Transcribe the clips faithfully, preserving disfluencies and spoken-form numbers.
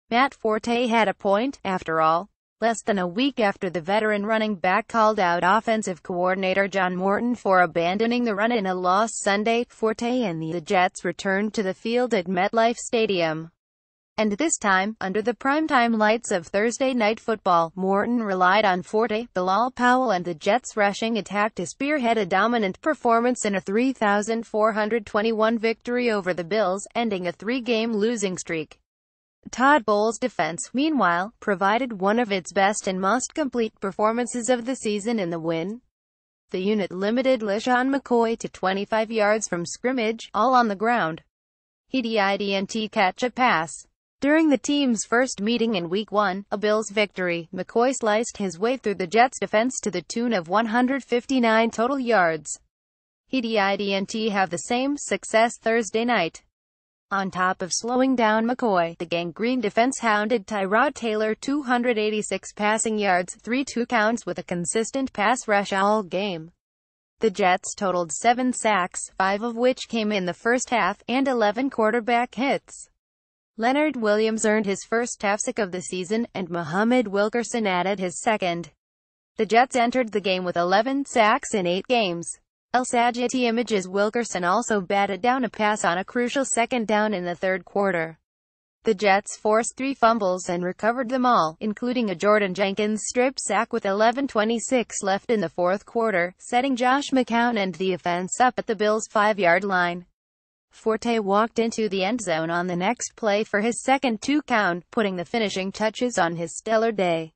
Matt Forte had a point, after all. Less than a week after the veteran running back called out offensive coordinator John Morton for abandoning the run in a loss Sunday, Forte and the Jets returned to the field at MetLife Stadium. And this time, under the primetime lights of Thursday Night Football, Morton relied on Forte, Bilal Powell and the Jets' rushing attack to spearhead a dominant performance in a three thousand four hundred twenty-one victory over the Bills, ending a three-game losing streak. Todd Bowles' defense, meanwhile, provided one of its best and most complete performances of the season in the win. The unit limited LeSean McCoy to twenty-five yards from scrimmage, all on the ground. He didn't catch a pass. During the team's first meeting in Week one, a Bills victory, McCoy sliced his way through the Jets' defense to the tune of one hundred fifty-nine total yards. He didn't have the same success Thursday night. On top of slowing down McCoy, the gangrene defense hounded Tyrod Taylor two hundred eighty-six passing yards, three two counts with a consistent pass rush all game. The Jets totaled seven sacks, five of which came in the first half, and eleven quarterback hits. Leonard Williams earned his first half sack of the season, and Muhammad Wilkerson added his second. The Jets entered the game with eleven sacks in eight games. El Sajati images Wilkerson also batted down a pass on a crucial second down in the third quarter. The Jets forced three fumbles and recovered them all, including a Jordan Jenkins strip sack with eleven twenty-six left in the fourth quarter, setting Josh McCown and the offense up at the Bills' five-yard line. Forte walked into the end zone on the next play for his second two-count, putting the finishing touches on his stellar day.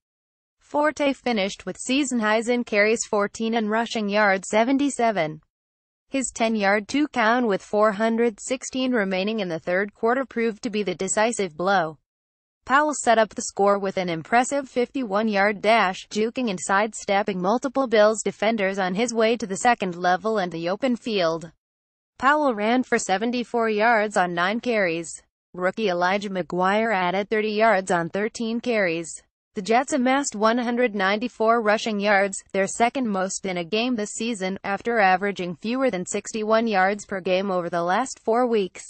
Forte finished with season highs in carries fourteen and rushing yards seventy-seven. His ten-yard two-count with four hundred sixteen remaining in the third quarter proved to be the decisive blow. Powell set up the score with an impressive fifty-one-yard dash, juking and sidestepping multiple Bills defenders on his way to the second level and the open field. Powell ran for seventy-four yards on nine carries. Rookie Elijah McGuire added thirty yards on thirteen carries. The Jets amassed one hundred ninety-four rushing yards, their second most in a game this season, after averaging fewer than sixty-one yards per game over the last four weeks.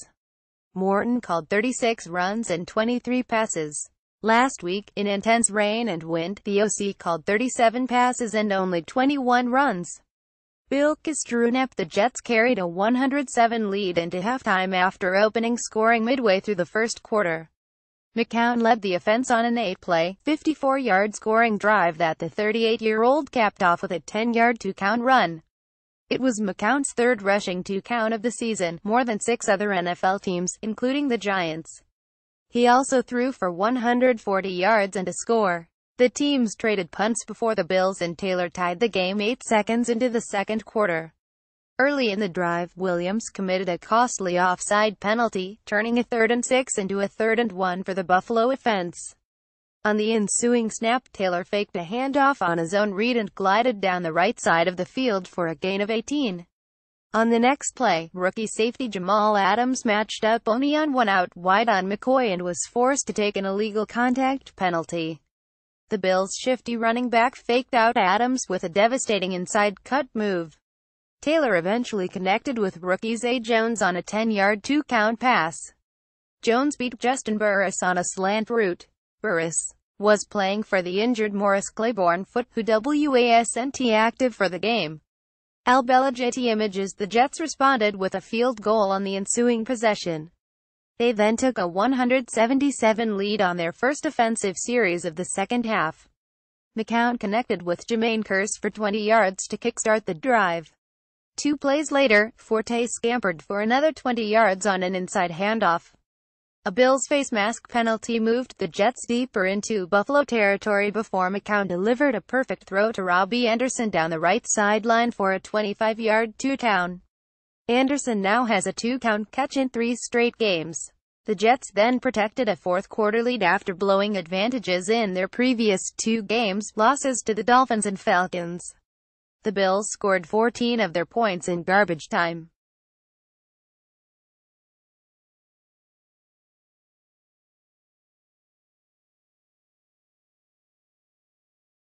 Morton called thirty-six runs and twenty-three passes. Last week, in intense rain and wind, the O C called thirty-seven passes and only twenty-one runs. Bill Kostrownep. The Jets carried a one hundred seven lead into halftime after opening scoring midway through the first quarter. McCown led the offense on an eight-play, fifty-four-yard scoring drive that the thirty-eight-year-old capped off with a ten-yard two-count run. It was McCown's third rushing two-count of the season, more than six other N F L teams, including the Giants. He also threw for one hundred forty yards and a score. The teams traded punts before the Bills and Taylor tied the game eight seconds into the second quarter. Early in the drive, Williams committed a costly offside penalty, turning a third and six into a third and one for the Buffalo offense. On the ensuing snap, Taylor faked a handoff on a zone read and glided down the right side of the field for a gain of eighteen. On the next play, rookie safety Jamal Adams matched up only on one out wide on McCoy and was forced to take an illegal contact penalty. The Bills' shifty running back faked out Adams with a devastating inside cut move. Taylor eventually connected with rookie Zay Jones on a ten-yard two-count pass. Jones beat Justin Burris on a slant route. Burris was playing for the injured Morris Claiborne Foot, who wasn't active for the game. Al Belajati images the Jets responded with a field goal on the ensuing possession. They then took a one hundred seventy-seven lead on their first offensive series of the second half. McCown connected with Jermaine Kearse for twenty yards to kickstart the drive. Two plays later, Forte scampered for another twenty yards on an inside handoff. A Bills face mask penalty moved the Jets deeper into Buffalo territory before McCown delivered a perfect throw to Robbie Anderson down the right sideline for a twenty-five-yard two-count. Anderson now has a two-count catch in three straight games. The Jets then protected a fourth-quarter lead after blowing advantages in their previous two games, losses to the Dolphins and Falcons. The Bills scored fourteen of their points in garbage time.